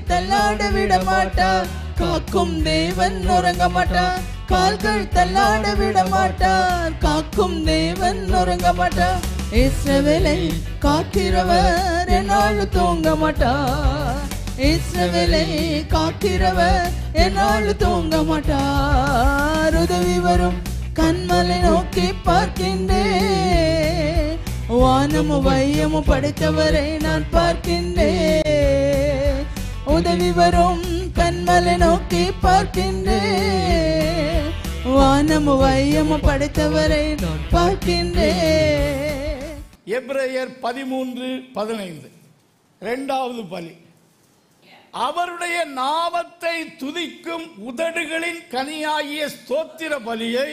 தள்ளாட விட மாட்டார். காக்கும் தேவன் உறங்க மாட்டார். கால்கள் தள்ளாட விட மாட்டார். காக்கும் தேவன் உறங்க மாட்டார். இஸ்ரவேலை காக்கிறவர் என்னாலும் தூங்க மாட்டார். இஸ்ரவேலை காக்கிறவர் என்னாலும் தூங்க மாட்டார். உதவி வரும் கண்மலை நோக்கி பார்க்கின்றேன். வானமும் வையமும் படைத்தவரை நான் பார்க்கின்றேன். உதவி வரும் கண்மலை நோக்கி பார்க்கின்றேன். வானமும் வையமும் படைத்தவரை நான் பார்க்கின்றேன். எபிரேயர் 13:15 இரண்டாவது பலி. அவருடைய நாமத்தை துதிக்கும் உதடுகளின் கனியாகிய ஸ்தோத்திர பலியை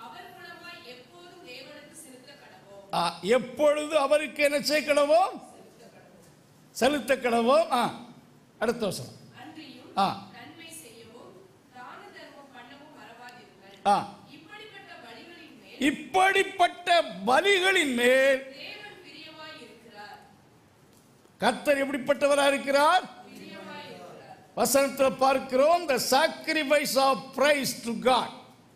எப்பொழுது அவருக்கு என்ன செய்ய கடவோம்? செலுத்த கடவோம். அடுத்த வசனம். இப்படிப்பட்ட பலிகளின் மேல் கர்த்தர் எப்படிப்பட்டவராக இருக்கிறார்? வசனத்தில் பார்க்கிறோம், the sacrifice of praise to God.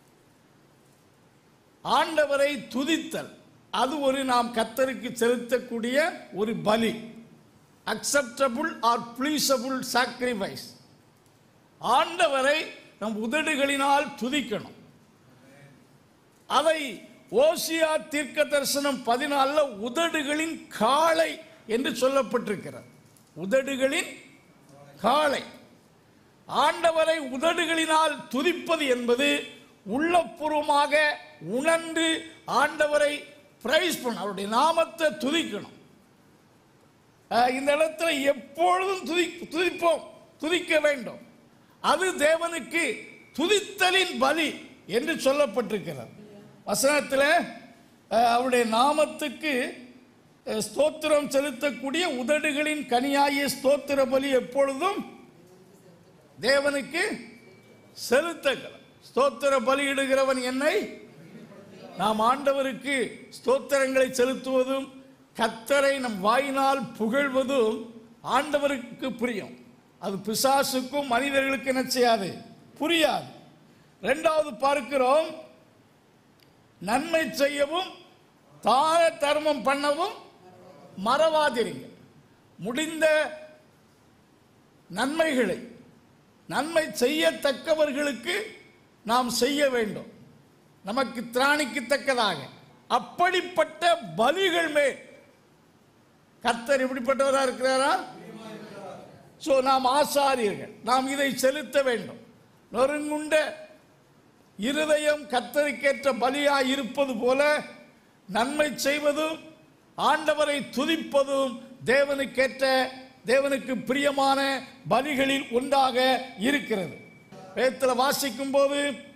ஆண்டவரை துதித்தல் அது ஒரு நாம் கர்த்தருக்கு செலுத்தக்கூடிய ஒரு பலி. acceptable or pleasable sacrifice. ஆண்டவரை நம் உதடுகளினால் துதிக்கணும். அதை ஓசியா தீர்க்க தரிசனம் 14 உதடுகளின் காளை என்று சொல்லப்பட்டிருக்கிறது. உதடுகளின் காளை. ஆண்டவரை உதடுகளினால் துதிப்பது என்பது உள்ளபூர்வமாக உணர்ந்து ஆண்டவரை பிரைஸ் பண்ண, அவருடைய நாமத்தை துதிக்கணும். இந்த இடத்துல எப்பொழுதும் துதிப்போம், துதிக்க வேண்டும். அது தேவனுக்கு துதித்தலின் பலி என்று சொல்லப்பட்டிருக்கிறது. வசனத்தில் அவருடைய நாமத்துக்கு ஸ்தோத்திரம் செலுத்தக்கூடிய உதடுகளின் கனியாகிய ஸ்தோத்திர பலி எப்பொழுதும் தேவனுக்கு செலுத்தலாம். ஸ்தோத்திர பலியிடுகிறவன் என்னை. நாம் ஆண்டவருக்கு ஸ்தோத்திரங்களை செலுத்துவதும் கர்த்தரை நம் வாயினால் புகழ்வதும் ஆண்டவருக்கு புரியும். அது பிசாசுக்கும் மனிதர்களுக்கு என்ன செய்யாது? புரியாது. இரண்டாவது பார்க்கிறோம், நன்மை செய்யவும் தான தர்மம் பண்ணவும் மறவாதிருங்கள். முடிந்த நன்மைகளை நன்மை செய்யத்தக்கவர்களுக்கு நாம் செய்ய வேண்டும், நமக்கு திராணிக்கத்தக்கதாக. அப்படிப்பட்ட பலிகள் மேல் கர்த்தர் எப்படிப்பட்டவராக இருக்கிறாரா? சோ நாம் ஆசாரியர்கள், நாம் இதை செலுத்த வேண்டும். நொறுங்குண்ட இருதயம் கர்த்தருக்கேற்ற பலியாய் இருப்பது போல நன்மை செய்வதும் ஆண்டவரை துதிப்பதும் தேவனுக்கேற்ற, தேவனுக்கு பிரியமான பலிகளில் ஒன்றாக இருக்கிறது. வேதத்தில் வாசிக்கும் போது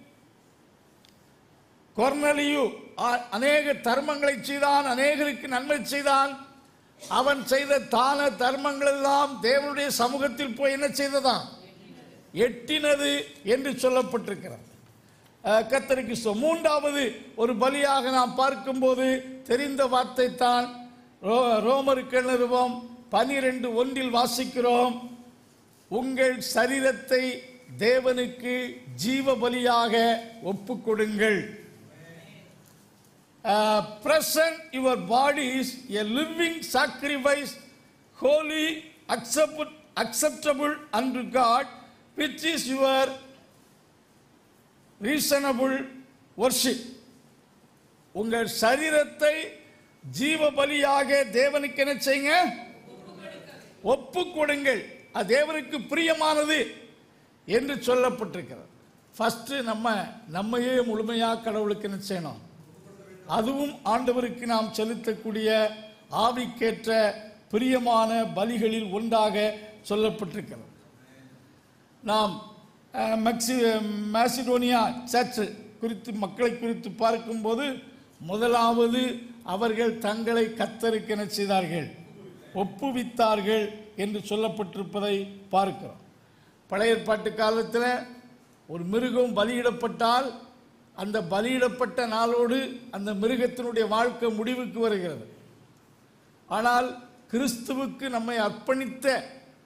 கொர்நேலியு அநேக தர்மங்களை செய்தான், அநேகருக்கு நன்மை செய்தான். அவன் செய்த தான தர்மங்கள் எல்லாம் தேவனுடைய சமூகத்தில் போய் என்ன செய்ததான்? எட்டினது என்று சொல்லப்பட்டிருக்கிறது. கர்த்தருக்கு மூன்றாவது ஒரு பலியாக நாம் பார்க்கும்போது தெரிந்த வார்த்தை தான். ரோமருக்கு நிருபம் 12:1 வாசிக்கிறோம், உங்கள் சரீரத்தை தேவனுக்கு ஜீவ பலியாக ஒப்புக் கொடுங்கள். Present your bodies a living sacrifice, holy, acceptable unto God, which is your reasonable worship. உங்கள் சரீரத்தை ஜீவ பலியாக தேவனுக்கு என்ன செய்யுங்க? ஒப்புக் கொடுங்கள். அது தேவனுக்கு பிரியமானது என்று சொல்லப்பட்டிருக்கிறது. ஃபர்ஸ்ட் நம்மையே முழுமையாக கடவுளுக்கு என்ன செய்யணும்? அதுவும் ஆண்டவருக்கு நாம் செலுத்தக்கூடிய ஆவிக்கேற்ற பிரியமான பலிகளில் ஒன்றாக சொல்லப்பட்டிருக்கிறது. நாம் மாசிடோனியா சர்ச் குறித்து, மக்களை குறித்து பார்க்கும்போது முதலாவது அவர்கள் தங்களை கர்த்தருக்கு என்ன செய்தார்கள்? ஒப்புவித்தார்கள் என்று சொல்லப்பட்டிருப்பதை பார்க்கிறோம். பழைய ஏற்பாட்டு காலத்தில் ஒரு மிருகம் பலியிடப்பட்டால் அந்த பலியிடப்பட்ட நாளோடு அந்த மிருகத்தினுடைய வாழ்க்கை முடிவுக்கு வருகிறது. ஆனால் கிறிஸ்துவுக்கு நம்மை அர்ப்பணித்த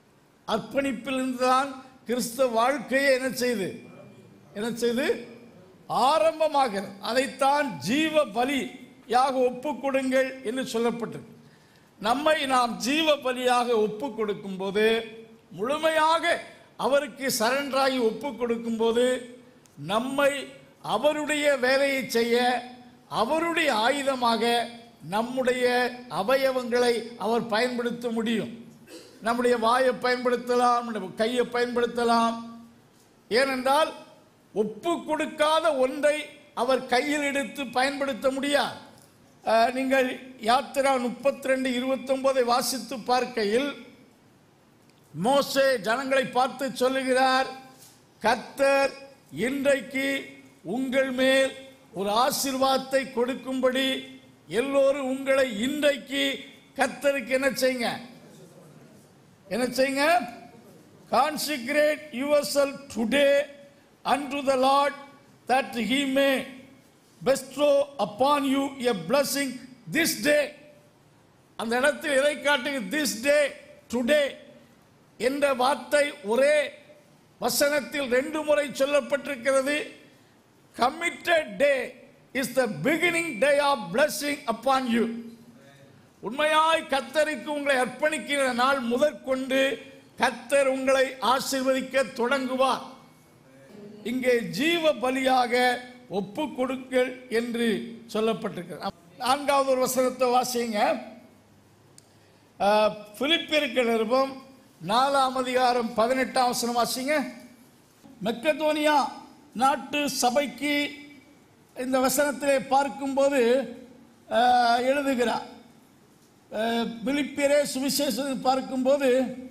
அர்ப்பணிப்பிலிருந்து தான் கிறிஸ்தவ வாழ்க்கையை என்ன செய்து ஆரம்பமாகிறது. அதைத்தான் ஜீவ பலியாக ஒப்பு கொடுங்கள் என்று சொல்லப்பட்டது. நம்மை நாம் ஜீவ பலியாக ஒப்பு கொடுக்கும் போது, முழுமையாக அவருக்கு சரண்டராகி ஒப்பு கொடுக்கும் போது, நம்மை அவருடைய வேலையை செய்ய, அவருடைய ஆயுதமாக நம்முடைய அவயவங்களை அவர் பயன்படுத்த முடியும். நம்முடைய வாயை பயன்படுத்தலாம், கையை பயன்படுத்தலாம். ஏனென்றால் ஒப்பு கொடுக்காத ஒன்றை அவர் கையில் எடுத்து பயன்படுத்த முடியாது. நீங்கள் யாத்திரா 32:29 வாசித்து பார்க்கையில் மோசே ஜனங்களை பார்த்து சொல்லுகிறார், கர்த்தர் இன்றைக்கு உங்கள் மேல் ஒரு ஆசீர்வாதத்தை கொடுக்கும்படி எல்லோரும் உங்களை இன்றைக்கு கர்த்தருக்கு என்ன செய்யுங்க? Consecrate yourself today unto the Lord, that he may bestow upon you a blessing this day. அந்த இடத்தில் எதை காட்டுகிறது? this day, today என்ற வார்த்தை ஒரே வசனத்தில் 2 முறை சொல்லப்பட்டிருக்கிறது. Committed day is the beginning day of blessing upon you. உண்மையாய் கர்த்தருக்கு உங்களை அர்ப்பணிக்கிற நாள் முதற்கொண்டு கர்த்தர் உங்களை ஆசீர்வதிக்க தொடங்குவார். இங்கே ஜீவ பலியாக ஒப்பு கொடுங்கள் என்று சொல்லப்பட்டிருக்கிறது. 4வது ஒரு வசனத்தை வாசிங்க. பிலிப்பியருக்கு நிருபம் 4ஆம் அதிகாரம் 18ஆம் வசனம் வாசிங்க. மக்கெதோனியா நாட்டு சபைக்கு இந்த வசனத்திலே பார்க்கும்போது எழுதுகிறார். பிலிப்பியரே சுவிசேஷத்தை பார்க்கும்போது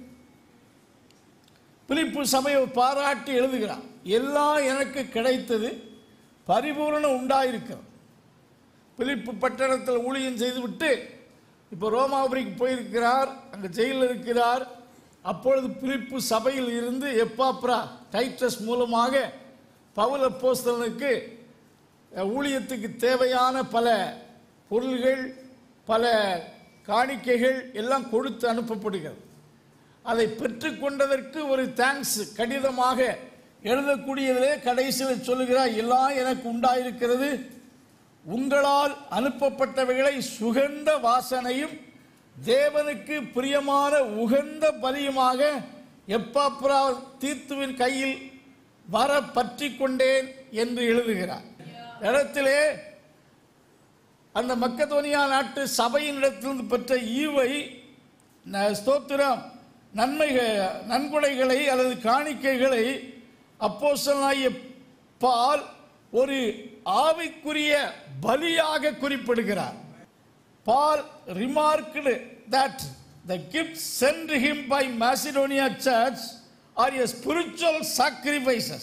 பிலிப்பு சபையை பாராட்டி எழுதுகிறார். எல்லாம் எனக்கு கிடைத்தது, பரிபூரணம் உண்டாயிருக்கிறது. பிலிப்பு பட்டணத்தில் ஊழியம் செய்துவிட்டு இப்போ ரோமாபுரிக்கு போயிருக்கிறார், அங்கே ஜெயிலில் இருக்கிறார். அப்பொழுது பிலிப்பு சபையில் இருந்து எப்பாப்ரா டைட்டஸ் மூலமாக பவுல் அப்போஸ்தலனுக்கு ஊழியத்துக்கு தேவையான பல பொருள்கள், பல காணிக்கைகள் எல்லாம் கொடுத்து அனுப்பப்படுகிறது. அதை பெற்றுக்கொண்டதற்கு ஒரு தேங்க்ஸ் கடிதமாக எழுதக்கூடியதிலே கடைசியில் சொல்லுகிறார், எல்லாம் எனக்கு உண்டாயிருக்கிறது, உங்களால் அனுப்பப்பட்டவைகளை சுகந்த வாசனையும் தேவனுக்கு பிரியமான உகந்த பலியுமாக எப்பாப்ரா தீத்துவின் கையில் வர பற்றி கொண்டேன் என்று எழுதுகிறார். இடத்திலே அந்த மக்கெதோனியா நாட்டு சபையின் இடத்திலிருந்து பெற்ற ஈவை ஸ்தோத்திரம் நன்கொடைகளை அல்லது காணிக்கைகளை அப்போஸ்தலனாகிய பவுல் ஒரு ஆவிக்குரிய பலியாக குறிப்பிடுகிறார். Paul remarked that the gifts sent to him by Macedonia church are a spiritual sacrifices.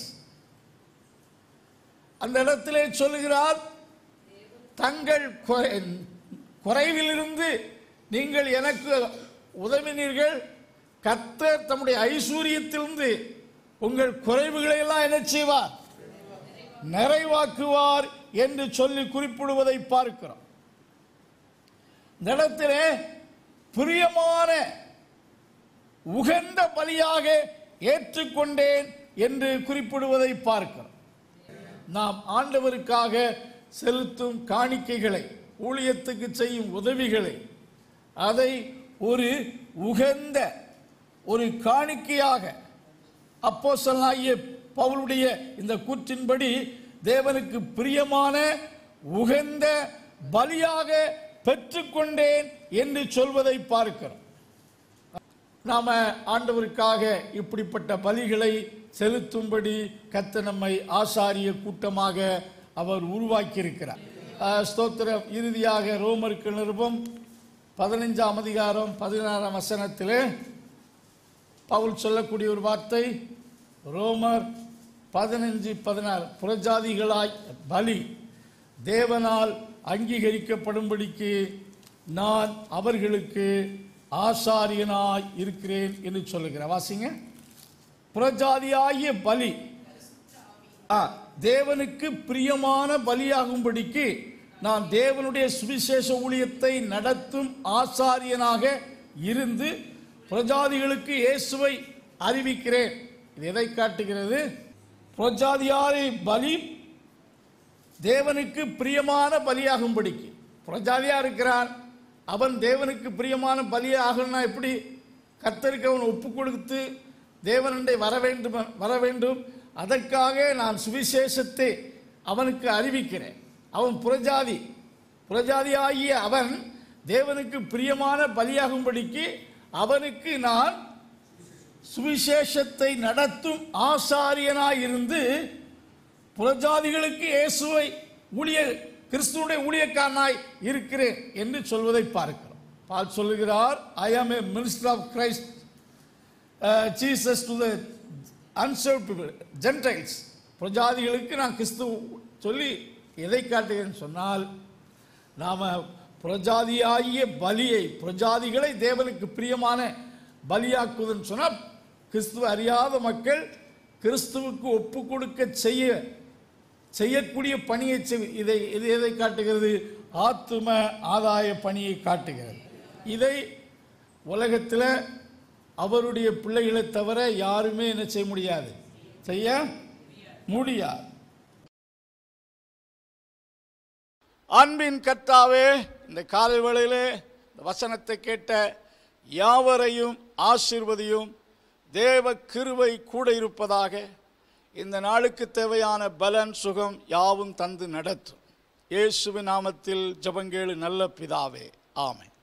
அந்த இடத்திலே சொல்லுகிறார், தங்கள் குறைவிலிருந்து நீங்கள் எனக்கு உதவினீர்கள், கர்த்தர் தம்முடைய ஐஸ்வரியத்திலிருந்து உங்கள் குறைவுகளை எல்லாம் என்ன செய்வார்? நிறைவாக்குவார் என்று சொல்லி குறிப்பிடுவதை பார்க்கிறோம். இந்த இடத்திலே பிரியமான உகந்த பலியாக ஏற்றுக்கொண்டேன் என்று குறிப்பிடுவதை பார்க்கிறோம். நாம் ஆண்டவருக்காக செலுத்தும் காணிக்கைகளை, ஊழியத்துக்கு செய்யும் உதவிகளை, அதை ஒரு உகந்த ஒரு காணிக்கையாக அப்போஸ்தலனாகிய பவுலுடைய இந்த கூற்றின்படி தேவனுக்கு பிரியமான உகந்த பலியாக பெற்றுக்கொண்டேன் என்று சொல்வதை பார்க்கிறோம். நாம ஆண்டவருக்காக இப்படிப்பட்ட பலிகளை செலுத்தும்படி கர்த்தர் நம்மை ஆசாரிய கூட்டமாக அவர் உருவாக்கி இருக்கிறார். ஸ்தோத்திரம். இறுதியாக ரோமருக்கு நிருபம் 15ஆம் அதிகாரம் 16ஆம் வசனத்திலே பவுல் சொல்லக்கூடிய ஒரு வார்த்தை, ரோமர் 15:16, புறஜாதிகளாய் பலி தேவனால் அங்கீகரிக்கப்படும்படிக்கு நான் அவர்களுக்கு ஆசாரியனாய் இருக்கிறேன் என்று சொல்லுகிறார். வாசிங்க. புறஜாதியாகிய பலி தேவனுக்கு பிரியமான பலியாகும்படிக்கு நான் தேவனுடைய சுவிசேஷ ஊழியத்தை நடத்தும் ஆசாரியனாக இருந்து பிரஜாதிகளுக்கு இயேசுவை அறிவிக்கிறேன். இது எதை காட்டுகிறது? புறஜாதியாரை பலி தேவனுக்கு பிரியமான பலியாகும்படிக்கு. புறஜாதியா இருக்கிறான், அவன் தேவனுக்கு பிரியமான பலியாகணும்னா எப்படி? கர்த்தருக்கு அவன் ஒப்பு கொடுத்து தேவனண்டை வர வேண்டும். அதற்காக நான் சுவிசேஷத்தை அவனுக்கு அறிவிக்கிறேன். அவன் புறஜாதியாகிய அவன் தேவனுக்கு பிரியமான பலியாகும்படிக்கு அவனுக்கு நான் சுவிசேஷத்தை நடத்தும் ஆசாரியனாயிருந்து புறஜாதிகளுக்கு இயேசுவை கிறிஸ்துவுடைய ஊழியக்காரனாய் இருக்கிறேன் என்று சொல்வதை பார்க்கிறோம். பால் சொல்லுகிறார், I am a minister of Christ Jesus to the unserved people gentiles. புறஜாதிகளுக்கு நான் கிறிஸ்து சொல்லி எதை காட்டுகிறேன்னு சொன்னால், நாம புறஜாதியாகிய பலியை, புறஜாதிகளை தேவனுக்கு பிரியமான பலியாக்குவதுன்னு சொன்னால், கிறிஸ்துவ அறியாத மக்கள் கிறிஸ்துவுக்கு ஒப்பு கொடுக்க செய்யக்கூடிய பணியை எதை காட்டுகிறது? ஆத்தும ஆதாய பணியை காட்டுகிறது. இதை உலகத்தில் அவருடைய பிள்ளைகளை தவிர யாருமே என்ன செய்ய முடியாது, செய்ய முடியாது. அன்பின் கர்த்தாவே, இந்த காலை வேளையிலே இந்த வசனத்தை கேட்ட யாவரையும் ஆசீர்வதியும். தேவ கிருபை கூட இருப்பதாக. இந்த நாளுக்கு தேவையான பலன் சுகம் யாவும் தந்து நடத்தும். இயேசுவின் நாமத்தில் ஜெபங்கேளு நல்ல பிதாவே, ஆமென்.